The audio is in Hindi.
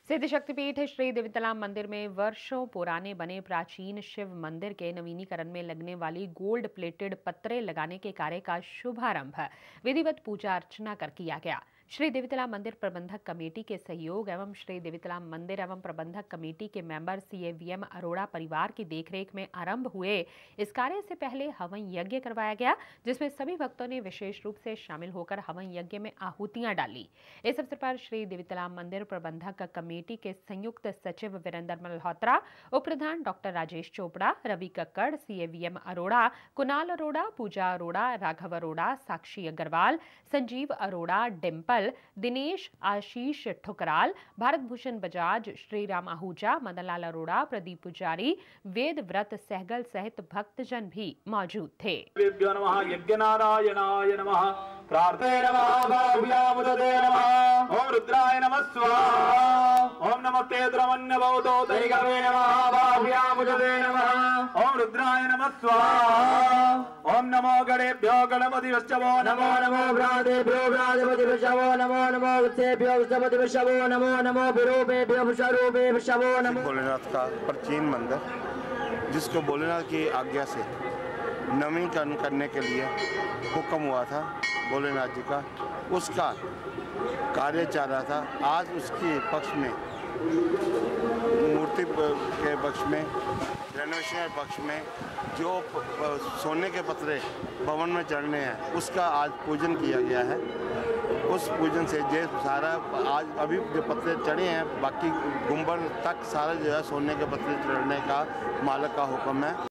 सिद्ध शक्तिपीठ श्री देवीतला मंदिर में वर्षों पुराने बने प्राचीन शिव मंदिर के नवीनीकरण में लगने वाली गोल्ड प्लेटेड पत्रे लगाने के कार्य का शुभारंभ विधिवत पूजा अर्चना कर किया गया। श्री देवीतला मंदिर प्रबंधक कमेटी के सहयोग एवं श्री देवीतला मंदिर एवं प्रबंधक कमेटी के मेंबर CAVM अरोड़ा परिवार की देखरेख में आरंभ हुए इस कार्य से पहले हवन यज्ञ करवाया गया, जिसमें सभी भक्तों ने विशेष रूप से शामिल होकर हवन यज्ञ में आहुतियां डाली। इस अवसर पर श्री देवीतला मंदिर प्रबंधक कमेटी के संयुक्त सचिव वीरेंद्र मल्होत्रा, उप प्रधान डॉक्टर राजेश चोपड़ा, रवि कक्कड़, CAVM अरोड़ा, कुणाल अरोड़ा, पूजा अरोड़ा, राघव अरोड़ा, साक्षी अग्रवाल, संजीव अरोड़ा, डिम्पल, दिनेश, आशीष ठुकराल, भारत भूषण बजाज, श्रीराम आहूजा, मदनलाल अरोड़ा, प्रदीप पुजारी, वेद व्रत सहगल सहित भक्तजन भी मौजूद थे। ओम रुद्राय नमः स्वाहा। ओम नमस्ते द्रवण्य भवतो दैगवे नमः बाहुयामुदते नमः। ओम रुद्राय नमः स्वाहा। ओम नमो गणेभ्यो गणपतिभ्यो नमो नमो भ्रातेभ्यो भ्रातपतिभ्यो नमो नमो वत्सेभ्यो वत्सपतिभ्यो नमो नमो विरूपेभ्यो विश्वरूपेभ्यो नमो। भोलेनाथ का प्राचीन मंदिर, जिसको भोलेनाथ की आज्ञा से नवीनीकरण करने के लिए हुक्म हुआ था भोलेनाथ जी का, उसका कार्य चल रहा था। आज उसके पक्ष में, मूर्ति के पक्ष में, रेनोवेशन के पक्ष में जो सोने के पत्रे भवन में चढ़ने हैं, उसका आज पूजन किया गया है। उस पूजन से जो सारा आज अभी जो पत्रे चढ़े हैं, बाकी गुंबद तक सारा जो है सोने के पत्रे चढ़ने का मालिक का हुक्म है।